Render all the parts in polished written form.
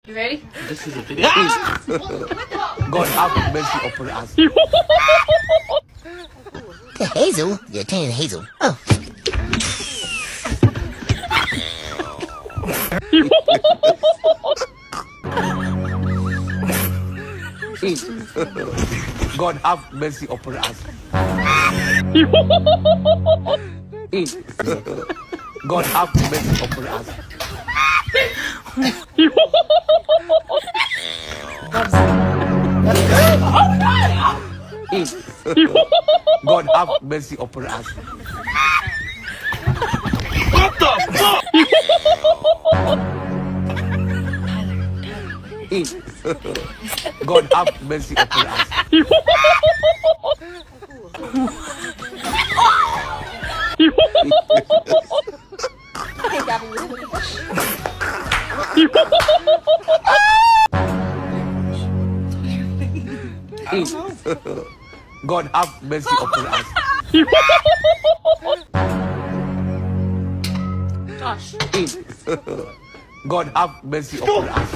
You ready? This is a video. God have mercy upon us. Hazel? You're telling Hazel. Oh. God have mercy upon us. God have mercy upon us. God have mercy upon us. What the fuck? God have mercy upon us. Okay, Gabby. God have mercy upon us. Josh. God have mercy upon us.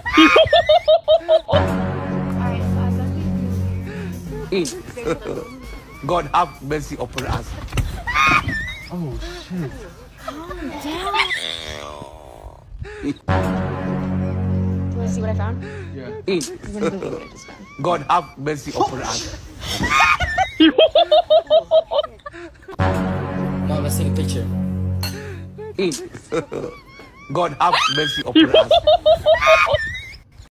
God have mercy upon us. Oh shit. You want to see what I found? Yeah. You're gonna believe what I just found. God have mercy upon us. Mom, let's take a picture. God have mercy upon us.